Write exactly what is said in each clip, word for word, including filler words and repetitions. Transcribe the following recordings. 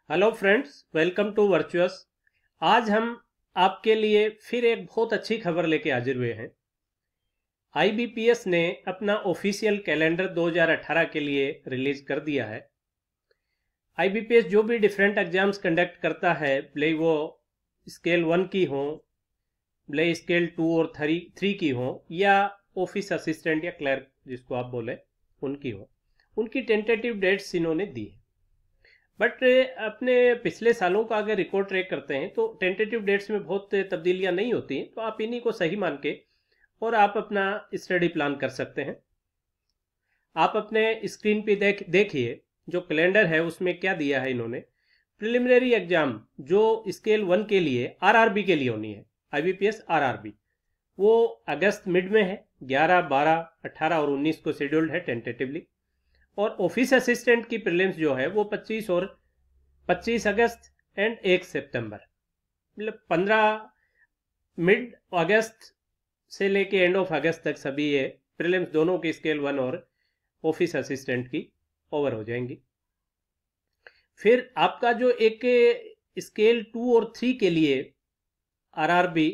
Hello friends, welcome to virtuous. आज हम आपके लिए फिर एक बहुत अच्छी खबर लेके हाजिर हुए हैं। आई बी पी एस ने अपना ऑफिशियल कैलेंडर दो हज़ार अठारह के लिए रिलीज कर दिया है। आई बी पी एस जो भी डिफरेंट एग्जाम्स कंडक्ट करता है, भले वो स्केल वन की हो, भले स्केल टू और थ्री थ्री की हो, या ऑफिस असिस्टेंट या क्लर्क जिसको आप बोले उनकी हो, उनकी टेंटेटिव डेट्स इन्होंने दी है। बट अपने पिछले सालों का अगर रिकॉर्ड ट्रैक करते हैं तो टेंटेटिव डेट्स में बहुत तब्दीलियां नहीं होती हैं, तो आप इन्हीं को सही मान के और आप अपना स्टडी प्लान कर सकते हैं। आप अपने स्क्रीन पे देख देखिए जो कैलेंडर है उसमें क्या दिया है इन्होंने। प्रिलिमिनरी एग्जाम जो स्केल वन के लिए आर आर बी के लिए होनी है, I B P S R R B, वो अगस्त मिड में है। ग्यारह, बारह, अठारह और उन्नीस को शेड्यूल्ड है टेंटेटिवली। और ऑफिस असिस्टेंट की प्रीलिम्स जो है वो पच्चीस और पच्चीस अगस्त एंड एक सितंबर, मतलब पंद्रह मिड अगस्त से लेके एंड ऑफ अगस्त तक सभी ये प्रीलिम्स दोनों की स्केल वन और ऑफिस असिस्टेंट की ओवर हो जाएंगी। फिर आपका जो एक स्केल टू और थ्री के लिए R R B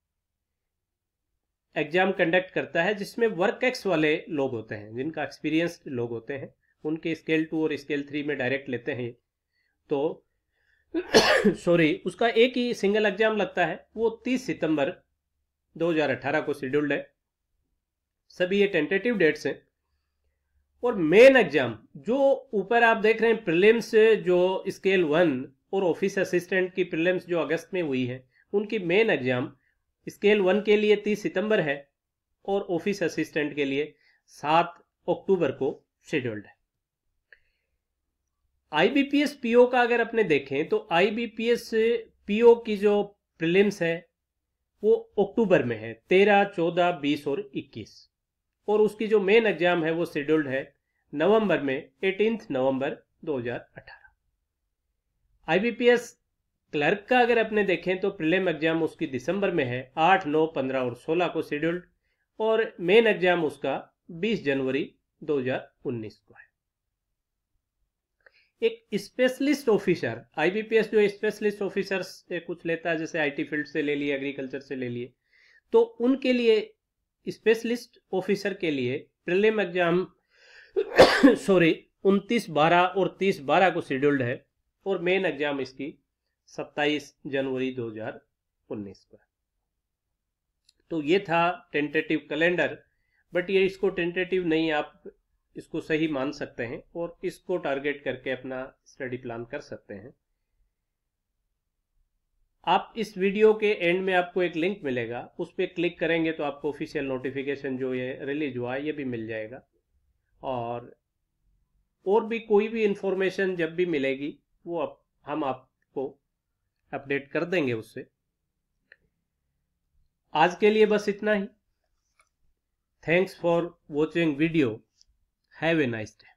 exam conduct करता है, जिसमें वर्क एक्स वाले लोग होते हैं, जिनका एक्सपीरियंस्ड लोग होते हैं, उनके स्केल टू और स्केल थ्री में डायरेक्ट लेते हैं। तो सॉरी उसका एक ही सिंगल एग्जाम लगता है, वो तीस सितंबर दो हज़ार अठारह को शेड्यूल्ड है। सभी ये टेंटेटिव डेट्स हैं। और मेन एग्जाम जो ऊपर आप देख रहे हैं, प्रीलिम्स जो स्केल वन और ऑफिस असिस्टेंट की प्रीलिम्स जो अगस्त में हुई है, उनकी मेन एग्जाम स्केल वन के लिए तीस सितंबर है और ऑफिस असिस्टेंट के लिए सात अक्टूबर को शेड्यूल्ड है। I B P S P O का अगर अपने देखें तो I B P S P O की जो प्रीलिम्स है वो अक्टूबर में है, तेरह, चौदह, बीस और इक्कीस। और उसकी जो मेन एग्जाम है वो शेड्यूल्ड है नवंबर में, अठारह नवंबर दो हज़ार अठारह। I B P S clerk का अगर अपने देखें तो प्रीलिम एग्जाम उसकी दिसंबर में है, आठ, नौ, पंद्रह और सोलह को शेड्यूल्ड। और मेन एग्जाम उसका बीस जनवरी दो हज़ार उन्नीस को है। एक specialist officer, I B P S जो स्पेशलिस्ट ऑफिसर कुछ लेता है, जैसे आई टी फील्ड से ले लिए, एग्रीकल्चर से ले लिए, तो उनके लिए स्पेशलिस्ट ऑफिसर के लिए प्रीलिम एग्जाम सॉरी उनतीस बारह और तीस बारह को शेड्यूल्ड है। और मेन एग्जाम इसकी सत्ताईस जनवरी दो हज़ार उन्नीस को है। तो ये था टेंटेटिव कैलेंडर, बट ये इसको टेंटेटिव नहीं, आप इसको सही मान सकते हैं और इसको टारगेट करके अपना स्टडी प्लान कर सकते हैं। आप इस वीडियो के एंड में आपको एक लिंक मिलेगा, उस पर क्लिक करेंगे तो आपको ऑफिशियल नोटिफिकेशन जो ये रिलीज हुआ है ये भी मिल जाएगा। और और भी कोई भी इंफॉर्मेशन जब भी मिलेगी वो आप, हम आपको अपडेट कर देंगे उससे। आज के लिए बस इतना ही। Thanks for watching video. Have a nice day.